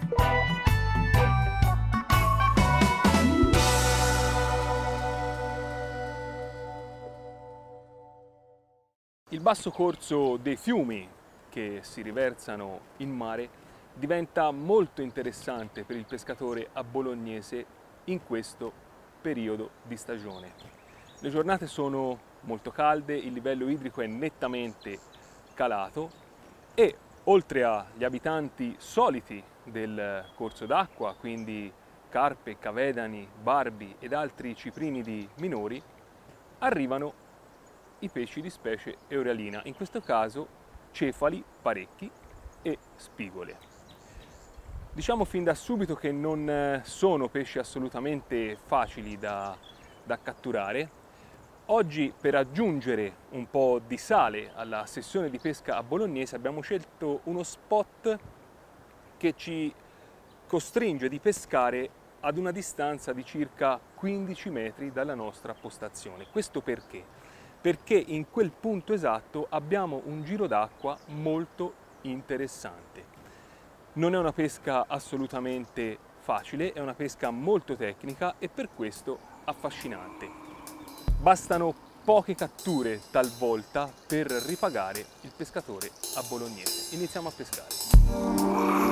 Il basso corso dei fiumi che si riversano in mare diventa molto interessante per il pescatore abbolognese in questo periodo di stagione. Le giornate sono molto calde, il livello idrico è nettamente calato e oltre agli abitanti soliti del corso d'acqua, quindi carpe, cavedani, barbi ed altri ciprinidi minori, arrivano i pesci di specie euralina, in questo caso cefali parecchi e spigole. Diciamo fin da subito che non sono pesci assolutamente facili da catturare. Oggi, per aggiungere un po' di sale alla sessione di pesca a bolognese, abbiamo scelto uno spot che ci costringe di pescare ad una distanza di circa 15 metri dalla nostra postazione. Questo perché? Perché in quel punto esatto abbiamo un giro d'acqua molto interessante. Non è una pesca assolutamente facile, è una pesca molto tecnica e per questo affascinante. Bastano poche catture talvolta per ripagare il pescatore abbolognese. Iniziamo a pescare.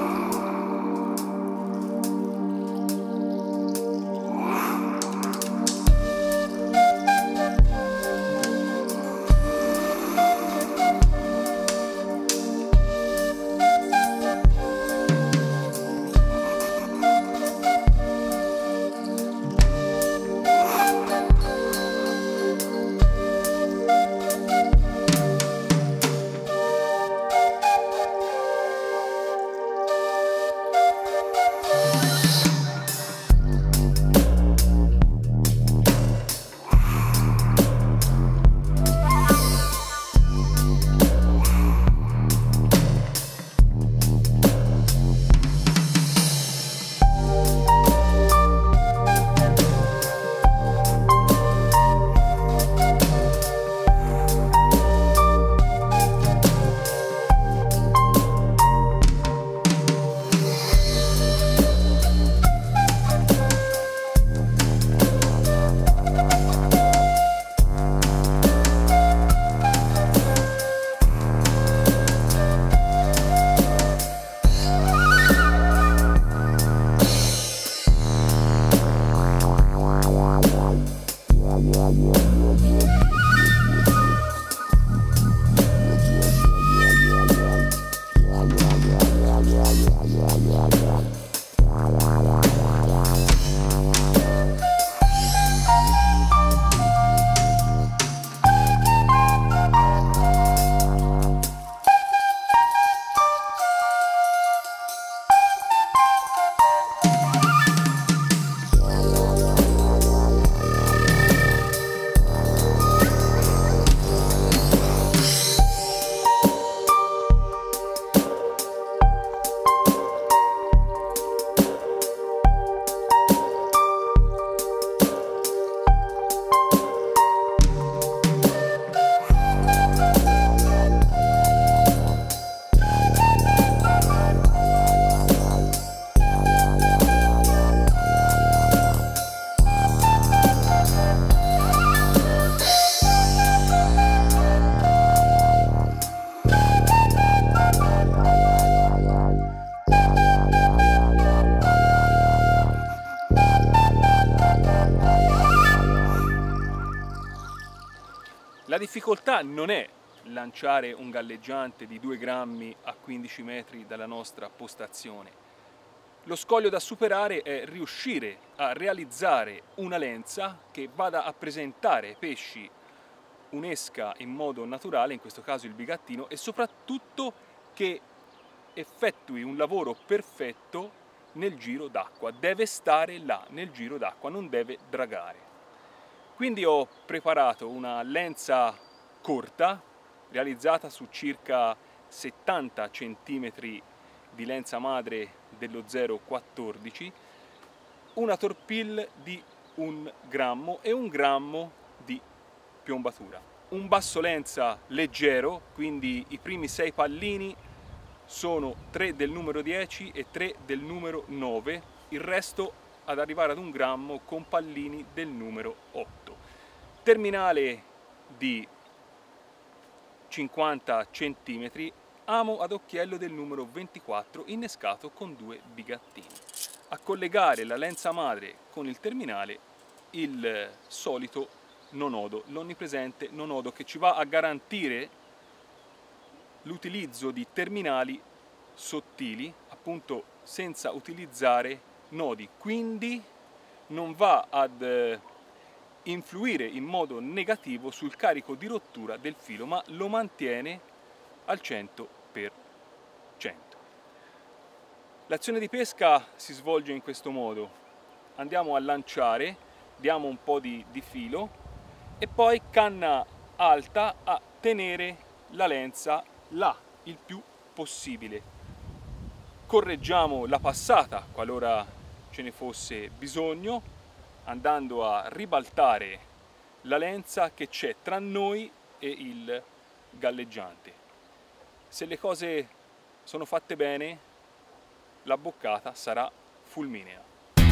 La difficoltà non è lanciare un galleggiante di 2 grammi a 15 metri dalla nostra postazione. Lo scoglio da superare è riuscire a realizzare una lenza che vada a presentare ai pesci un'esca in modo naturale, in questo caso il bigattino, e soprattutto che effettui un lavoro perfetto nel giro d'acqua. Deve stare là nel giro d'acqua, non deve dragare. Quindi ho preparato una lenza corta, realizzata su circa 70 cm di lenza madre dello 0,14, una torpille di 1 grammo e 1 grammo di piombatura. Un basso lenza leggero, quindi i primi 6 pallini sono 3 del numero 10 e 3 del numero 9, il resto ad arrivare ad 1 grammo con pallini del numero 8. Terminale di 50 cm, amo ad occhiello del numero 24 innescato con 2 bigattini. A collegare la lenza madre con il terminale il solito nonodo, l'onnipresente nonodo, che ci va a garantire l'utilizzo di terminali sottili, appunto senza utilizzare nodi, quindi non va ad influire in modo negativo sul carico di rottura del filo, ma lo mantiene al 100%. L'azione di pesca si svolge in questo modo: andiamo a lanciare, diamo un po' di filo e poi canna alta a tenere la lenza là il più possibile. Correggiamo la passata qualora ce ne fosse bisogno, andando a ribaltare la lenza che c'è tra noi e il galleggiante. Se le cose sono fatte bene, la boccata sarà fulminea.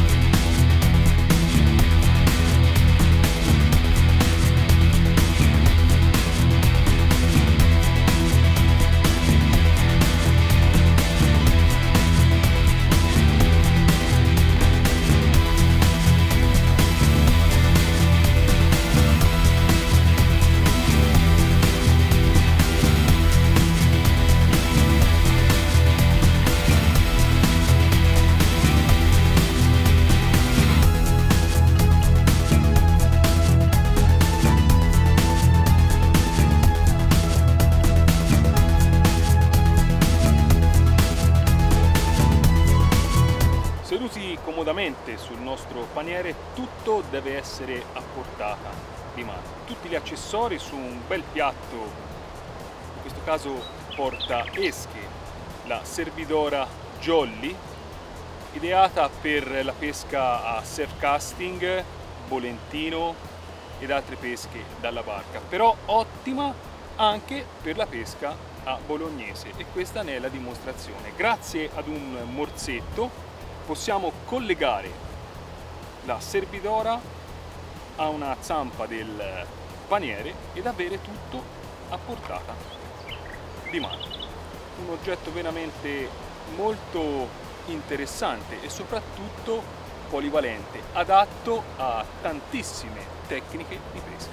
Seduti comodamente sul nostro paniere, tutto deve essere a portata di mano. Tutti gli accessori su un bel piatto, in questo caso porta esche, la servidora Jolly, ideata per la pesca a surf casting, volentino ed altre pesche dalla barca, però ottima anche per la pesca a bolognese, e questa ne è la dimostrazione. Grazie ad un morsetto possiamo collegare la servidora a una zampa del paniere ed avere tutto a portata di mano. Un oggetto veramente molto interessante e soprattutto polivalente, adatto a tantissime tecniche di pesca.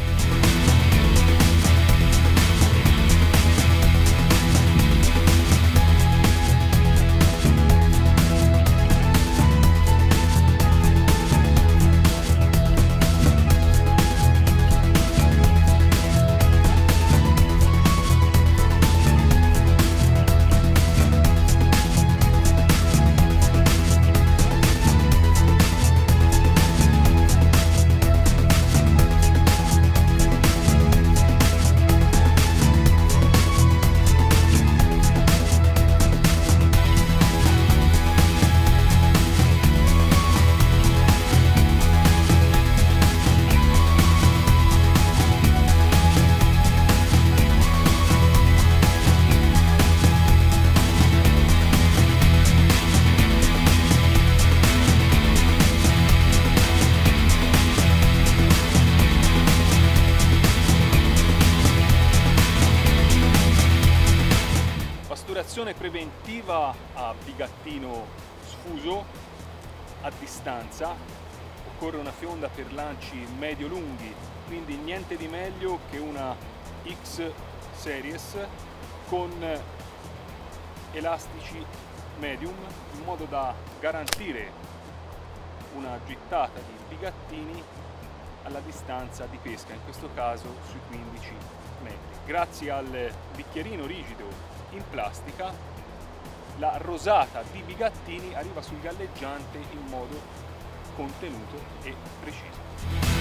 Pasturazione preventiva a bigattino sfuso a distanza. Occorre una fionda per lanci medio-lunghi, quindi niente di meglio che una X Series con elastici medium, in modo da garantire una gittata di bigattini alla distanza di pesca, in questo caso sui 15 metri. Grazie al bicchierino rigido in plastica, la rosata di bigattini arriva sul galleggiante in modo contenuto e preciso.